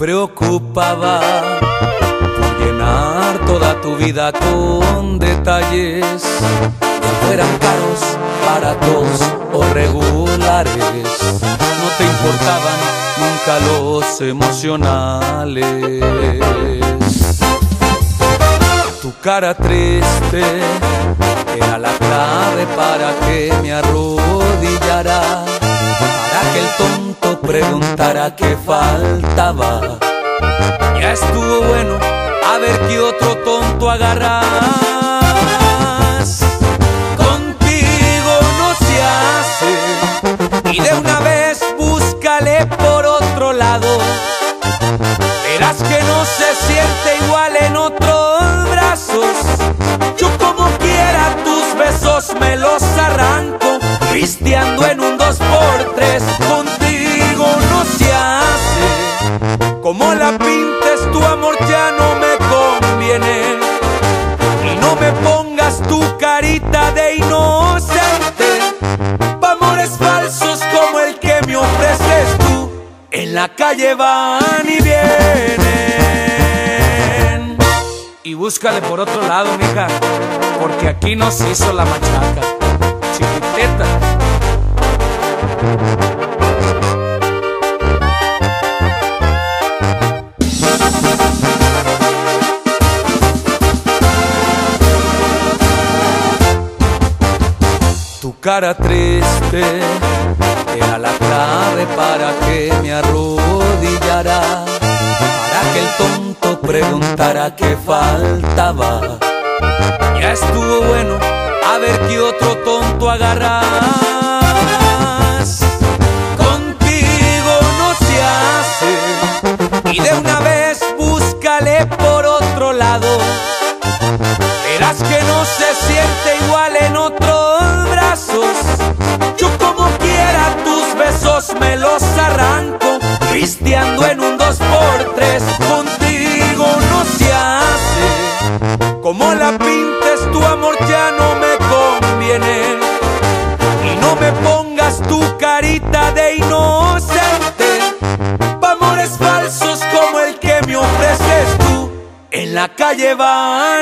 preocupaba por llenar toda tu vida con detalles, que fueran caros, baratos o regulares. No te importaban nunca los emocionales. Tu cara triste era la clave para que me arrodillara, para que el tonto preguntara qué faltaba. Ya estuvo bueno, a ver qué otro tonto agarras. Contigo no se hace, y de una vez búscale por otro lado. Verás que no se siente igual en otros brazos. Yo como quiera tus besos me los arranco, pisteando en un 2x3. Contigo no se hace, como la pintes tu amor ya no me conviene. Y no me pongas tu carita de inocente, pa' amores falsos como el que me ofreces tú. En la calle van y vienen. Y búscale por otro lado, mija, porque aquí nos hizo la machaca, chiquiteta. Tu cara triste era la clave para que me arrodillara, para que el tonto preguntara qué faltaba. Ya estuvo bueno, a ver qué otro tonto agarras. Contigo no se hace, y de una vez búscale por otro lado. Verás que no se siente igual en otros brazos. Yo como quiera tus besos me los arranco, pisteando en un 2x3. Contigo no se hace, como la pintes tu amor ya no me conviene. Y no me pongas tu carita de inocente, pa' amores falsos como el que me ofreces tú. En la calle va